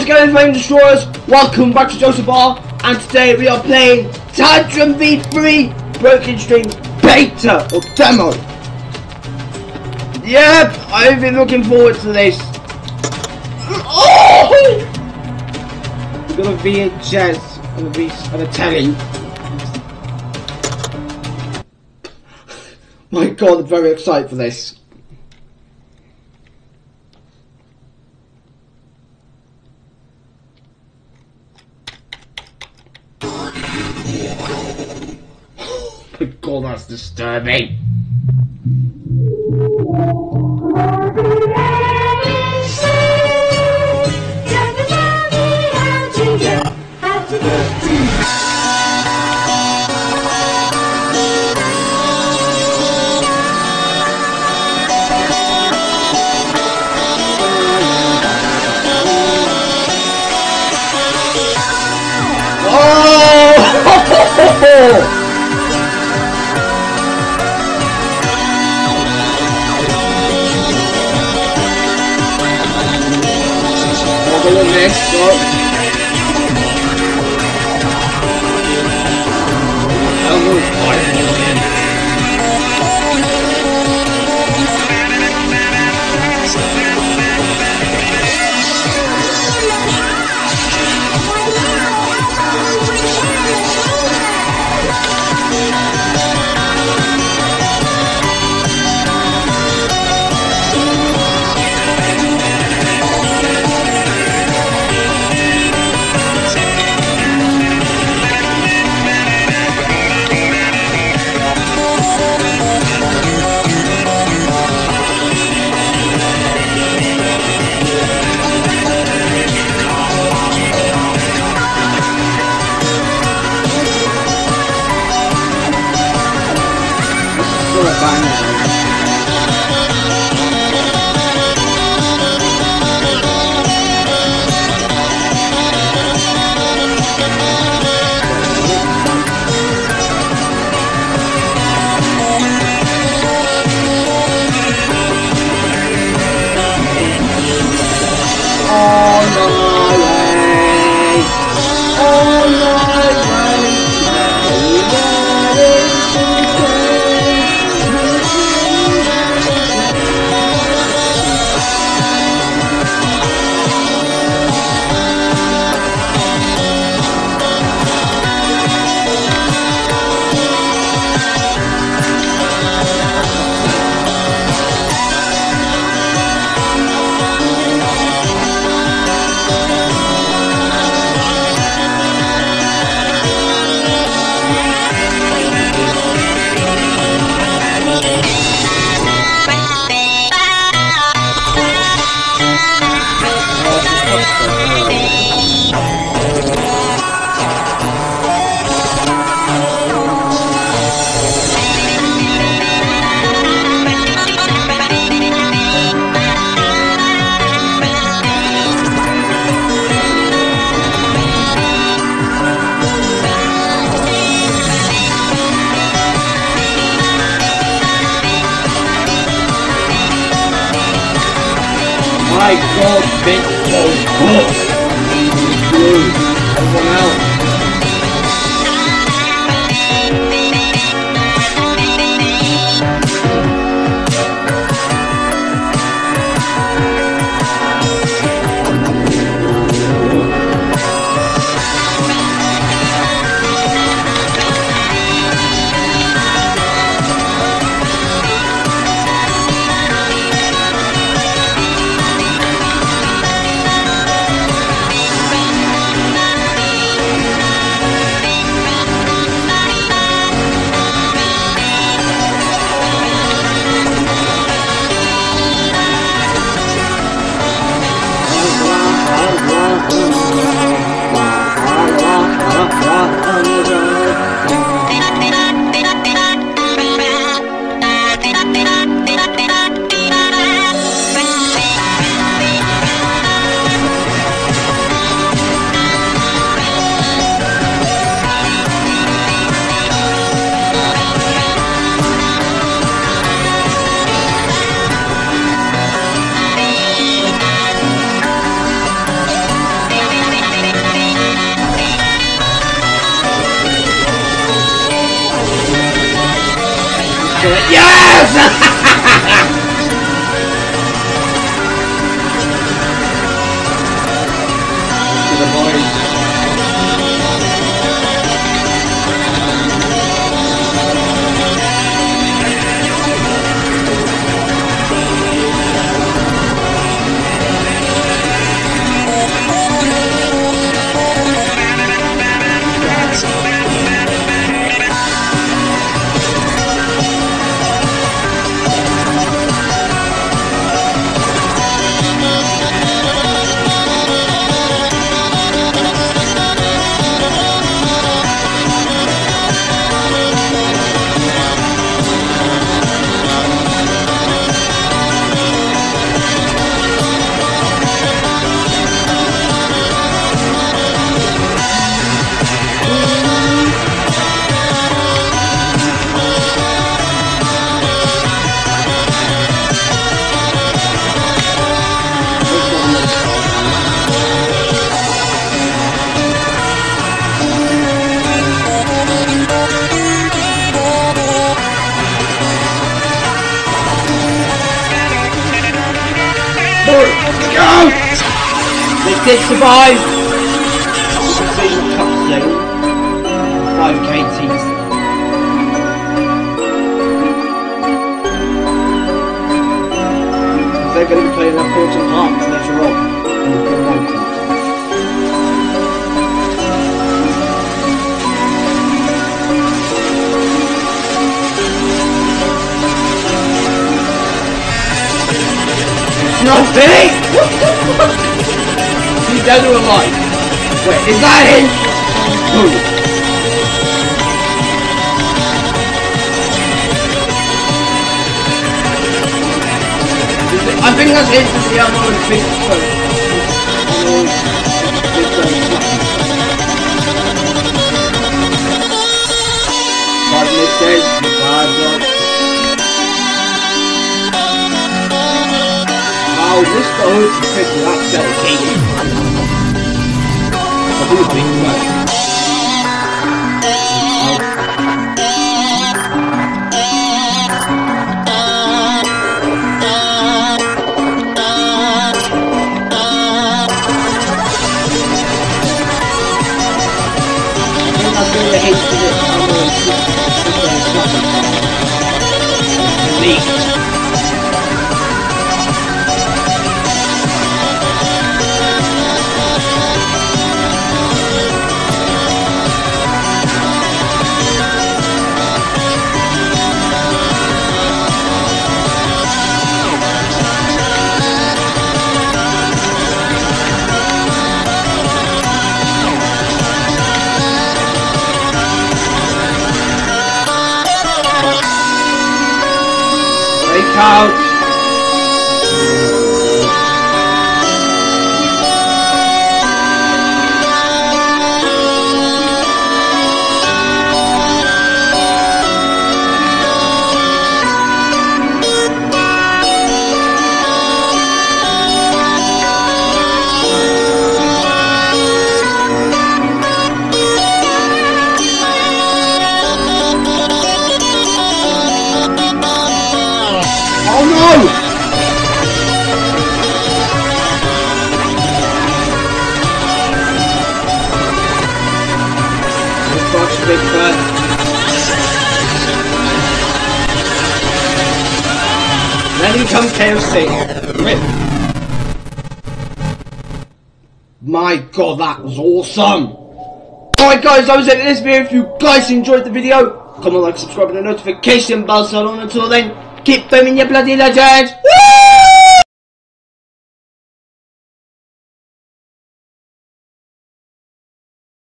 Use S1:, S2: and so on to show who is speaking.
S1: again, Flame Destroyers. Welcome back to Joseph R. And today we are playing Tantrum V3 Broken String Beta or Demo. Yep, I've been looking forward to this. Oh! We've got a VHS and a telly. My God, I'm very excited for this. My God, that's disturbing. Oh! Next up. My God, big blue. Everyone else. Yes! To the boys. Go! They did survive! Cup soon. 5k teams. They're going to be playing their 14th half later on. No big! He's dead or alive? Wait, is that him? Ooh. I think that's it for the other big phone. 5 minutes, 5 blocks. Oh, this goes to pick up dedicated. Who's being right? Out. Big bird. Then in comes KFC. Rip. My god, that was awesome. Alright guys, that was it in this video. If you guys enjoyed the video, comment, like, subscribe, and the notification bell so on. Until then, keep filming your bloody legends. Woo!